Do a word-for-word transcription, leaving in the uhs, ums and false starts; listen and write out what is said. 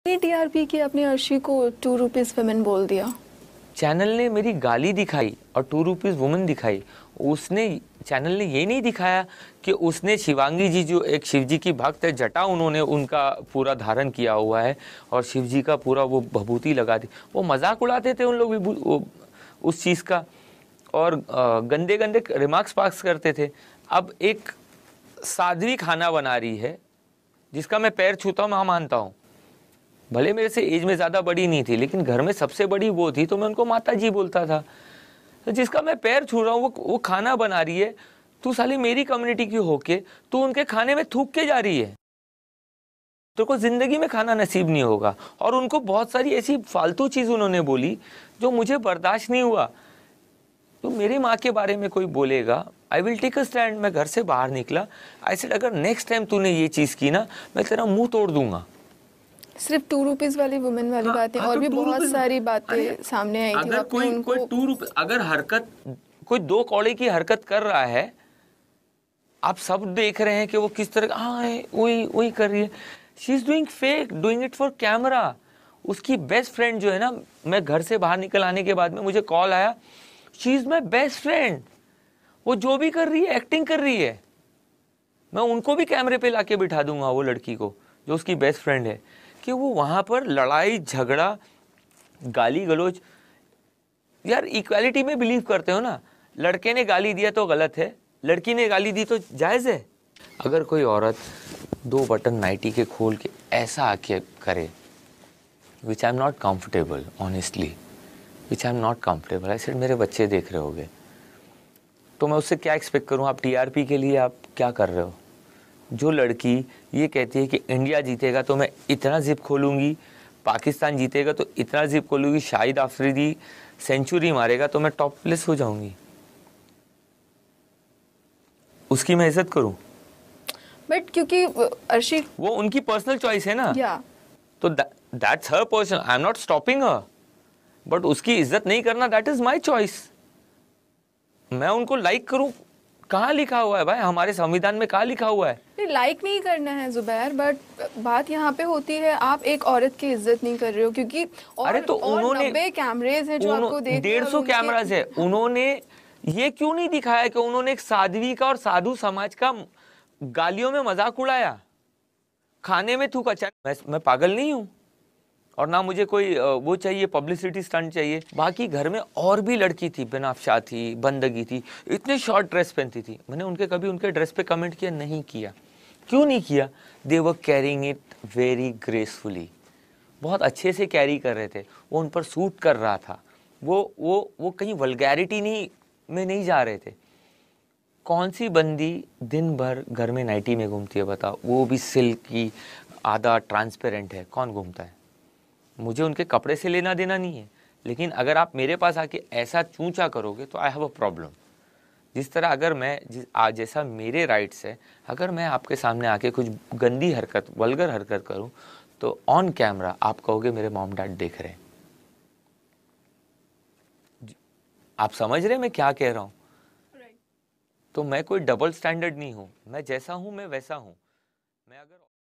कितनी टीआरपी की आपने अर्शी को टू रुपीज वुमेन बोल दिया? चैनल ने मेरी गाली दिखाई और टू रुपीज़ वुमन दिखाई। उसने चैनल ने ये नहीं दिखाया कि उसने शिवांगी जी जो एक शिव जी की भक्त है, जटा उन्होंने उनका पूरा धारण किया हुआ है और शिव जी का पूरा वो भभूति लगा दी। वो मजाक उड़ाते थे उन लोग भी उस चीज़ का और गंदे गंदे रिमार्क्स पास करते थे। अब एक साध्वी खाना बना रही है जिसका मैं पैर छूता हूँ, मैं मानता हूँ, भले मेरे से एज में ज़्यादा बड़ी नहीं थी लेकिन घर में सबसे बड़ी वो थी तो मैं उनको माता जी बोलता था। तो जिसका मैं पैर छू रहा हूँ वो वो खाना बना रही है, तू साली मेरी कम्युनिटी की होके तू उनके खाने में थूक के जा रही है, तो को ज़िंदगी में खाना नसीब नहीं होगा। और उनको बहुत सारी ऐसी फालतू चीज़ उन्होंने बोली जो मुझे बर्दाश्त नहीं हुआ। तो मेरी माँ के बारे में कोई बोलेगा, I will take a stand. मैं घर से बाहर निकला, आई सेड अगर नेक्स्ट टाइम तूने ये चीज़ की ना मैं तेरा मुंह तोड़ दूंगा। सिर्फ टू रुपीज वाली वुमेन वाली हाँ, बातें हाँ, और तो भी बहुत सारी बातें सामने आई थी। अगर कोई उनको... कोई टू रुपये अगर हरकत कोई दो कौड़े की हरकत कर रहा है, आप सब देख रहे हैं कि वो किस तरह हाँ वही वही कर रही है। She is doing fake, doing it for camera. उसकी बेस्ट फ्रेंड जो है ना, मैं घर से बाहर निकल आने के बाद में मुझे कॉल आया, she is my best friend. वो जो भी कर रही है एक्टिंग कर रही है, मैं उनको भी कैमरे पे लाके बिठा दूंगा, वो लड़की को जो उसकी बेस्ट फ्रेंड है, कि वो वहाँ पर लड़ाई झगड़ा गाली गलौज। यार इक्वालिटी में बिलीव करते हो ना, लड़के ने गाली दिया तो गलत है, लड़की ने गाली दी तो जायज़ है। अगर कोई औरत दो बटन नाइटी के खोल के ऐसा आके करे, which I am not comfortable honestly, which I am not comfortable. I said मेरे बच्चे देख रहे होगे तो मैं उससे क्या एक्सपेक्ट करूँ? आप टीआरपी के लिए आप क्या कर रहे हो? जो लड़की ये कहती है कि इंडिया जीतेगा तो मैं इतना जिप खोलूँगी, पाकिस्तान जीतेगा तो इतना जिप खोलूँगी, शाहिद आफरीदी सेंचुरी मारेगा तो मैं टॉपलेस हो जाऊँगी, उसकी मैं इज्जत करूँ? बट क्योंकि अर्शी वो उनकी पर्सनल चॉइस है ना, yeah. तो that's her person, I am not stopping her, but उसकी इज्जत नहीं करना दैट इज माई चॉइस। मैं उनको लाइक करूँ, कहाँ लिखा हुआ है भाई? हमारे संविधान में कहाँ लिखा हुआ है? नहीं, लाइक नहीं करना है जुबैर, बट बात यहाँ पे होती है आप एक औरत की इज्जत नहीं कर रहे हो क्योंकि और, अरे तो और उन्होंने नब्बे कैमरेज हैं जो आपको देख डेढ़ सौ कैमराज है, उन्होंने ये क्यों नहीं दिखाया कि उन्होंने एक साध्वी का और साधु समाज का गालियों में मजाक उड़ाया, खाने में थूका? मैं, मैं पागल नहीं हूँ और ना मुझे कोई वो चाहिए पब्लिसिटी स्टंट चाहिए। बाकी घर में और भी लड़की थी, बेनाफ्शा थी, बंदगी थी, इतने शॉर्ट ड्रेस पहनती थी, मैंने उनके कभी उनके ड्रेस पे कमेंट किया नहीं किया। क्यों नहीं किया? They were carrying it very gracefully, बहुत अच्छे से कैरी कर रहे थे, वो उन पर सूट कर रहा था, वो वो वो कहीं वल्गैरिटी नहीं में नहीं जा रहे थे। कौन सी बंदी दिन भर घर में नाइटी में घूमती है बताओ, वो भी सिल्क की, आधा ट्रांसपेरेंट है, कौन घूमता है? मुझे उनके कपड़े से लेना देना नहीं है, लेकिन अगर आप मेरे पास आके ऐसा चूंचा करोगे तो आई हैव अ प्रॉब्लम। जिस तरह अगर मैं जिस आज जैसा मेरे राइट्स है, अगर मैं आपके सामने आके कुछ गंदी हरकत, वल्गर हरकत करूं तो ऑन कैमरा आप कहोगे मेरे मॉम डैड देख रहे हैं। आप समझ रहे मैं क्या कह रहा हूं? तो मैं कोई डबल स्टैंडर्ड नहीं हूं, मैं जैसा हूं मैं वैसा हूं। मैं अगर